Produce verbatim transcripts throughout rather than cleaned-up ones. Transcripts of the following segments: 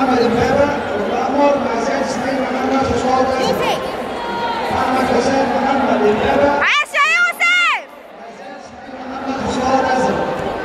محمد امبابه والمأمور مع زياد اسماعيل محمد وصوت يوسف. محمد حسين محمد امبابه. عاش يا يوسف. زياد اسماعيل محمد وصوت ازرق.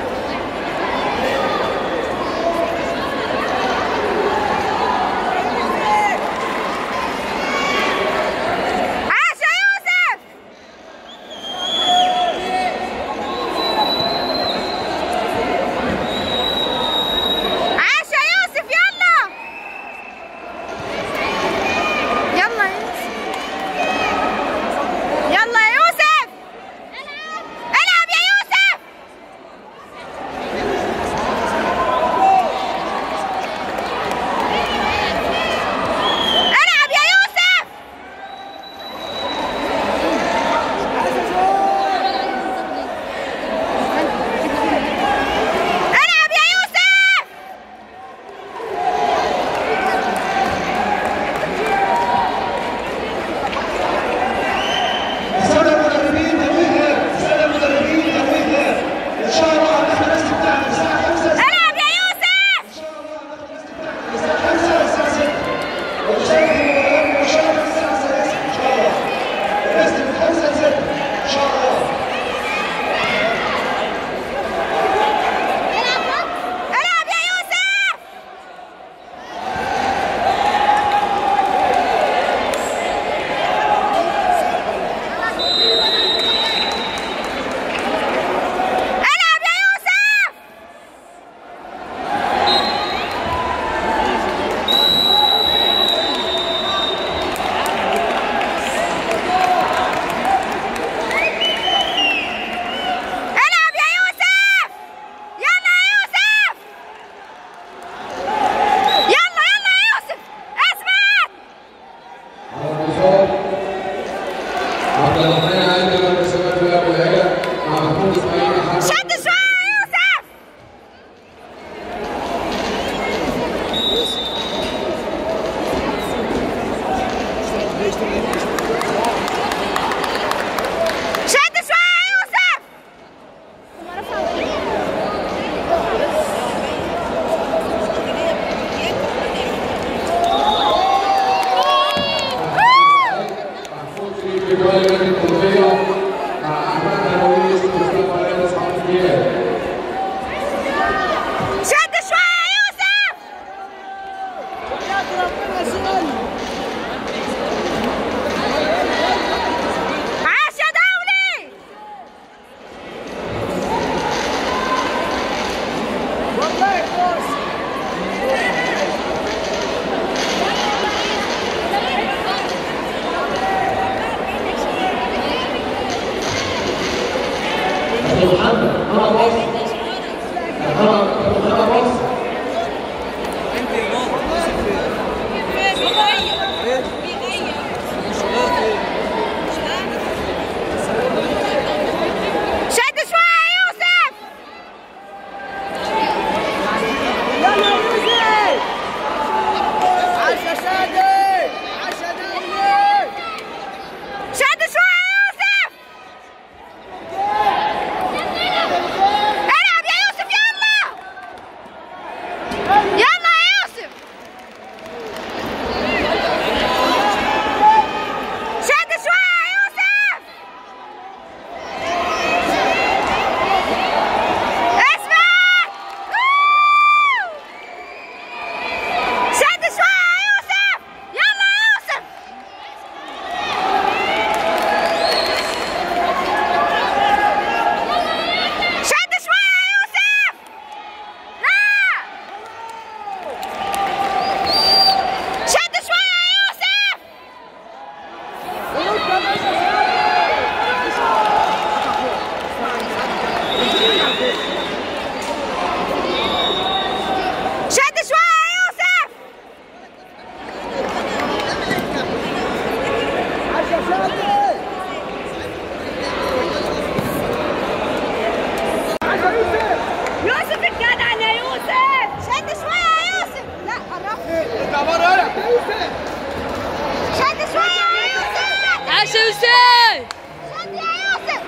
عاش يوسف. شد يا يوسف.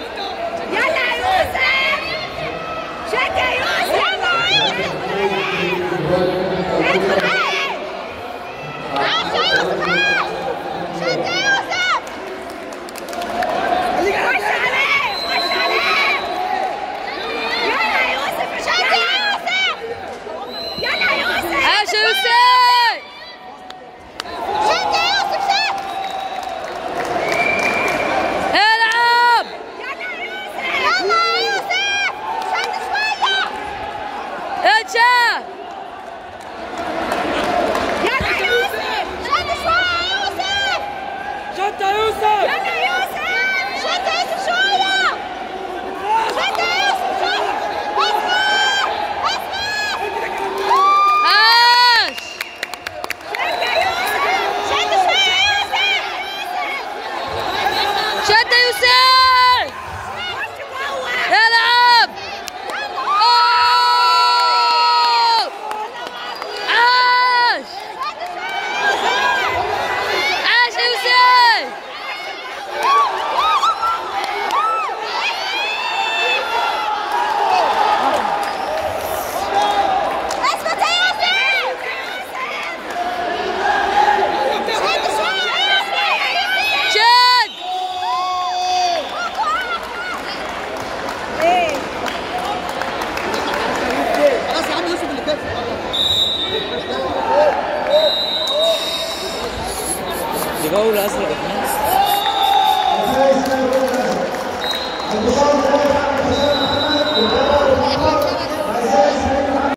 يلا يا يوسف. شد يا يوسف. يلا يا يوسف. عاش يوسف. شد يا يوسف شد. العب. يلا يا يوسف شد شوية. اتشا. يلا يا يوسف شد شوية يا يوسف. شد يا يوسف. يلا يا يوسف شد يا يوسف شوية. شد يا يوسف شد. اسمع اسمع. عاش. شد يا يوسف شد شوية يا يوسف. شد يوسف. العب. أوه. عاش. عاش يوسف. اثبت يا يوسف. شد شوية يا يوسف. شد. خلاص يا عم يوسف اللي كده. دي جولة أسرع. البطولة